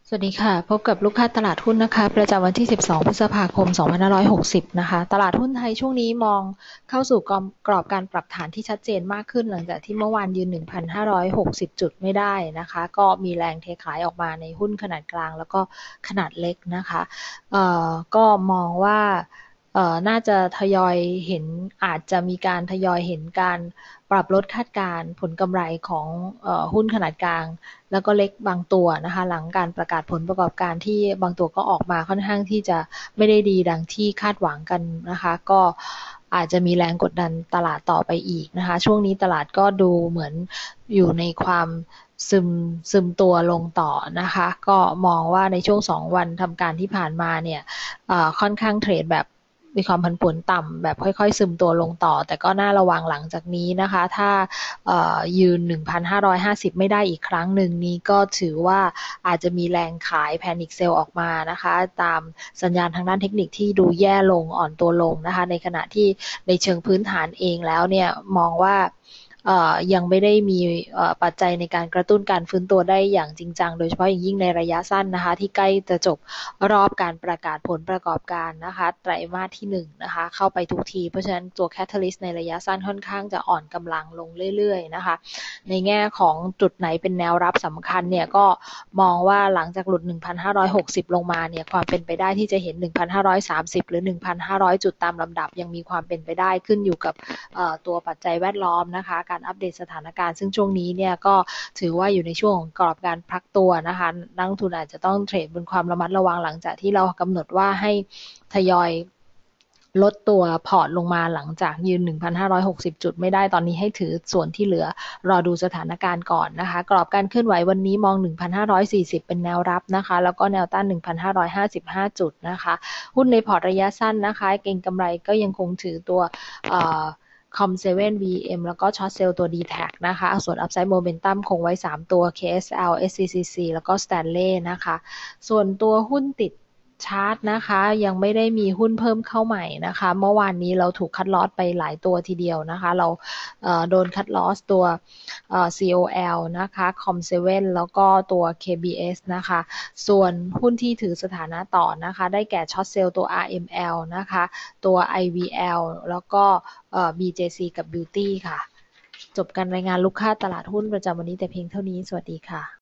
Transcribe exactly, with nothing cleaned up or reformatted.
สวัสดีค่ะพบกับลูกค้าตลาดหุ้นนะคะประจำวันที่สิบสองพฤษภาคมสองพันห้าร้อยหกสิบนะคะตลาดหุ้นไทยช่วงนี้มองเข้าสู่กรอบการปรับฐานที่ชัดเจนมากขึ้นหลังจากที่เมื่อวานยืน หนึ่งพันห้าร้อยหกสิบ จุดไม่ได้นะคะก็มีแรงเทขายออกมาในหุ้นขนาดกลางแล้วก็ขนาดเล็กนะคะเอ่อก็มองว่าเอ่อน่าจะทยอยเห็นอาจจะมีการทยอยเห็นการปรับลดคาดการณ์ผลกำไรของเอ่อหุ้นขนาดกลางแล้วก็เล็กบางตัวนะคะหลังการประกาศผลประกอบการที่บางตัวก็ออกมาค่อนข้างที่จะไม่ได้ดีดังที่คาดหวังกันนะคะก็อาจจะมีแรงกดดันตลาดต่อไปอีกนะคะช่วงนี้ตลาดก็ดูเหมือนอยู่ในความซึมซึมตัวลงต่อนะคะก็มองว่าในช่วงสองวันทำการที่ผ่านมาเนี่ยค่อนข้างเทรดแบบมีความผันผวนต่ำแบบค่อยๆซึมตัวลงต่อแต่ก็น่าระวังหลังจากนี้นะคะถ้ายืน หนึ่งพันห้าร้อยห้าสิบ ไม่ได้อีกครั้งหนึ่งนี้ก็ถือว่าอาจจะมีแรงขายแพนิคเซลออกมานะคะตามสัญญาณทางด้านเทคนิคที่ดูแย่ลงอ่อนตัวลงนะคะในขณะที่ในเชิงพื้นฐานเองแล้วเนี่ยมองว่ายังไม่ได้มีปัจจัยในการกระตุ้นการฟื้นตัวได้อย่างจริงจังโดยเฉพาะอย่างยิ่งในระยะสั้นนะคะที่ใกล้จะจบรอบการประกาศผลประกอบการนะคะไตรมาสที่หนึ่งนะคะเข้าไปทุกทีเพราะฉะนั้นตัวแคทาลิสต์ในระยะสั้นค่อนข้างจะอ่อนกำลังลงเรื่อยๆนะคะในแง่ของจุดไหนเป็นแนวรับสำคัญเนี่ยก็มองว่าหลังจากหลุด หนึ่งพันห้าร้อยหกสิบ ลงมาเนี่ยความเป็นไปได้ที่จะเห็น หนึ่งพันห้าร้อยสามสิบ หรือ หนึ่งพันห้าร้อย จุดตามลำดับยังมีความเป็นไปได้ขึ้นอยู่กับตัวปัจจัยแวดล้อมนะคะการอัปเดตสถานการณ์ซึ่งช่วงนี้เนี่ยก็ถือว่าอยู่ในช่วงของกรอบการพักตัวนะคะนักลงทุนอาจจะต้องเทรดบนความระมัดระวังหลังจากที่เรากำหนดว่าให้ทยอยลดตัวพอร์ตลงมาหลังจากยืน หนึ่งพันห้าร้อยหกสิบ จุดไม่ได้ตอนนี้ให้ถือส่วนที่เหลือรอดูสถานการณ์ก่อนนะคะกรอบการเคลื่อนไหววันนี้มอง หนึ่งพันห้าร้อยสี่สิบ เป็นแนวรับนะคะแล้วก็แนวต้าน หนึ่งพันห้าร้อยห้าสิบห้า จุดนะคะหุ้นในพอร์ตระยะสั้นนะคะเก็งกำไรก็ยังคงถือตัวคอม เซเว่น วี เอ็ม แล้วก็ช็อตเซลล์ตัว ดี แท็ก นะคะส่วน Upside Momentum คงไว้สามตัว เค เอส แอล เอส ซี ซี ซี แล้วก็ Stanley นะคะส่วนตัวหุ้นติดชาร์ตนะคะยังไม่ได้มีหุ้นเพิ่มเข้าใหม่นะคะเมื่อวานนี้เราถูกคัดลอสไปหลายตัวทีเดียวนะคะเราโดนคัดลอสตัว ซี โอ แอล นะคะ คอม เซเว่น แล้วก็ตัว เค บี เอส นะคะส่วนหุ้นที่ถือสถานะต่อนะคะได้แก่ช็อตเซลล์ตัว อาร์ เอ็ม แอล นะคะตัว ไอ วี แอล แล้วก็ บี เจ ซี กับ Beauty ค่ะจบการรายงานลูกค้าตลาดหุ้นประจำวันนี้แต่เพียงเท่านี้สวัสดีค่ะ